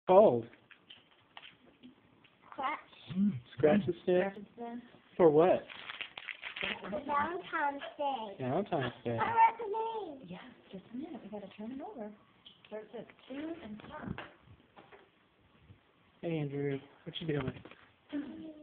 called? Scratch. Scratch the stick? For what? Valentine's Day. Valentine's Day. I read the name. Yeah, just a minute. We gotta turn it over. Where it says 2 and top. Hey Andrew, what you doing?